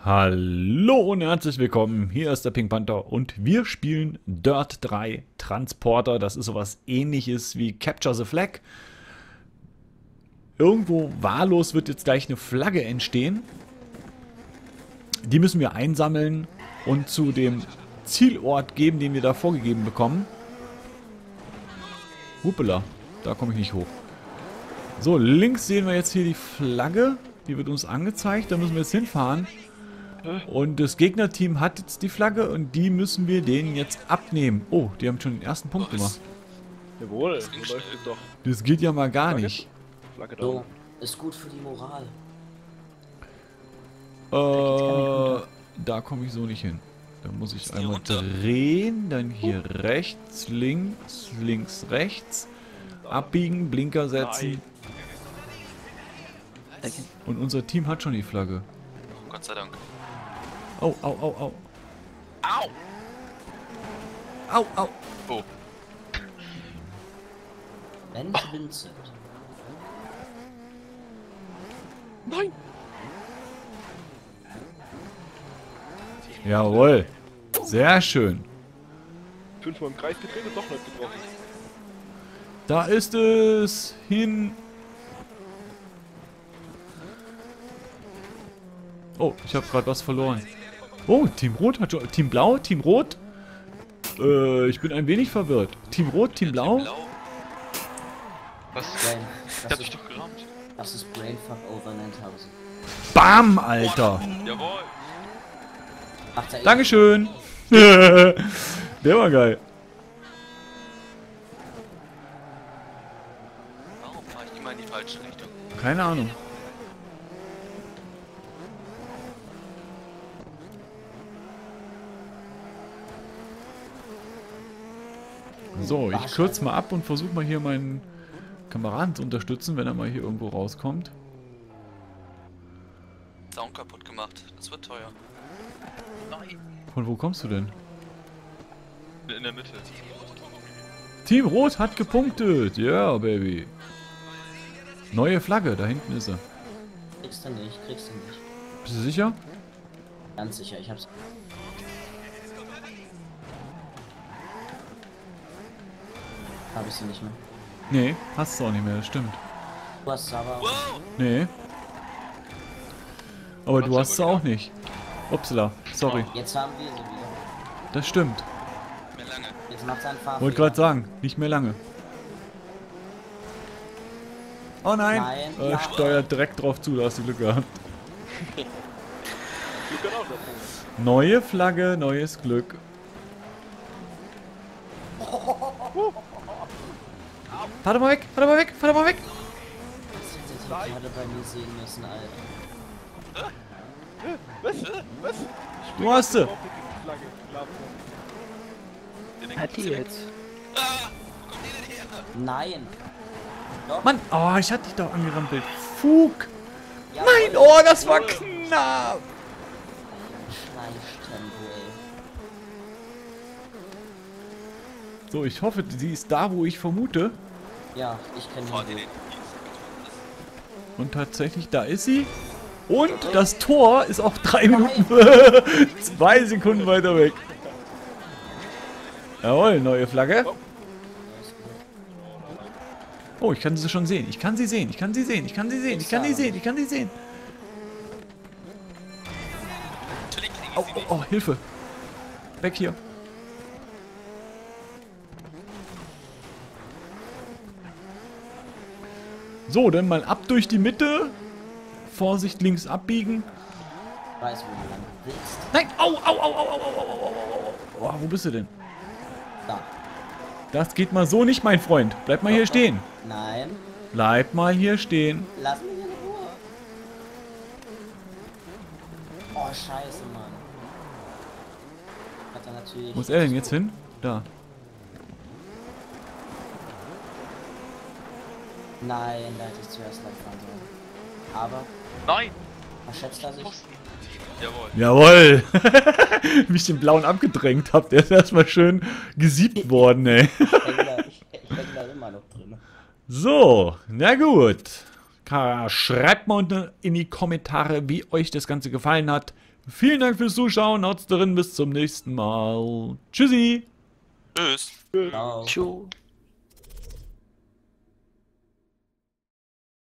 Hallo und herzlich willkommen, hier ist der Pink Panther und wir spielen Dirt 3 Transporter. Das ist sowas ähnliches wie Capture the Flag. Irgendwo wahllos wird jetzt gleich eine Flagge entstehen. Die müssen wir einsammeln und zu dem Zielort geben, den wir da vorgegeben bekommen. Huppela, da komme ich nicht hoch. So, links sehen wir jetzt hier die Flagge. Die wird uns angezeigt, da müssen wir jetzt hinfahren. Und das Gegnerteam hat jetzt die Flagge und die müssen wir denen jetzt abnehmen. Oh, die haben schon den ersten Punkt gemacht. Jawohl, so läuft es doch. Das geht ja mal gar nicht. Flagge da. So, ist gut für die Moral. Da komme ich so nicht hin. Da muss ich einmal drehen, dann hier rechts, links, links, rechts. Abbiegen, Blinker setzen. Und unser Team hat schon die Flagge. Oh, Gott sei Dank. Au, au, au, au. Au! Au, au. Oh. Wenn Vincent. Nein! Jawohl. Sehr schön. 5-mal im Kreis gedreht und doch nicht getroffen. Da ist es. Hin. Oh, ich habe gerade was verloren. Oh, Team Rot hat schon... Team Blau, Team Rot. Ich bin ein wenig verwirrt. Team Rot, Team Blau. Was? Brain, Ich hab dich doch gerammt. das ist Brainfuck over 9000. Bam, Alter. Jawohl. Macht er eh. Dankeschön. Der war geil. Warum fahre ich immer in die falsche Richtung? Keine Ahnung. So, ich kürze mal ab und versuche mal hier meinen Kameraden zu unterstützen, wenn er mal hier irgendwo rauskommt. Sound kaputt gemacht. Das wird teuer. Nein. Von wo kommst du denn? In der Mitte. Team Rot hat gepunktet. Ja, yeah, Baby. Neue Flagge, da hinten ist er. Kriegst du nicht. Bist du sicher? Ganz sicher, ich hab's. Hab ich sie nicht mehr. Nee, hast du auch nicht mehr, das stimmt. Du hast es aber. Wow! Nee. Aber du hast sie auch nicht. Upsala, sorry. Jetzt haben wir sie wieder. Das stimmt. Mehr lange. Jetzt macht sein Fahrrad. Wollte gerade sagen, nicht mehr lange. Oh nein! Nein, ja. Steuert direkt drauf zu, da hast du Glück gehabt. Glück hat auch der Punkt. Neue Flagge, neues Glück. Fahr doch mal weg, fahr doch mal weg, fahr doch mal weg! Das hätte ich gerade bei mir sehen müssen, Alter. Was? Du hast sie! Flagge, klar. Hat die jetzt? Ah! Wo kommt die denn her? Nein! Doch. Mann, oh, ich hatte dich doch angerampelt. Fug! Ja, Nein, oh, das war knapp! Schleichtempo, ey. So, ich hoffe, sie ist da, wo ich vermute. Ja, ich kenne Fahr die ihn. den. Und tatsächlich, da ist sie. Und das Tor ist auch 3 Minuten, 2 Sekunden weiter weg. Jawohl, neue Flagge. Oh, ich kann sie schon sehen. Ich kann sie sehen. Ich kann sie sehen. Ich kann sie sehen. Ich kann sie sehen. Ich kann sie sehen. Natürlich kriegen Oh, sie oh, nicht. oh, Hilfe. Weg hier. So, dann mal ab durch die Mitte. Vorsicht, links abbiegen. Ich weiß, wo du lang willst. Nein! Au, au, au, au, au, au, au, au, au. Oh, wo bist du denn? Da. Das geht mal so nicht, mein Freund. Bleib mal hier stehen. Nein. Bleib mal hier stehen. Lass mich in Ruhe. Oh, scheiße, Mann. Hat er natürlich. Wo ist er denn jetzt hin? Da. Nein, da hätte ich zuerst lang fahren sollen. Aber, Nein! verschätzt er sich? Posten. Jawohl. Jawohl. Wie ich den blauen abgedrängt hab. Der ist erstmal schön gesiebt worden, ey. Ich häng da immer noch drin. So, na gut. Schreibt mal unten in die Kommentare, wie euch das Ganze gefallen hat. Vielen Dank fürs Zuschauen. Haut's drin. Bis zum nächsten Mal. Tschüssi. Tschüss. Ciao. Tschu.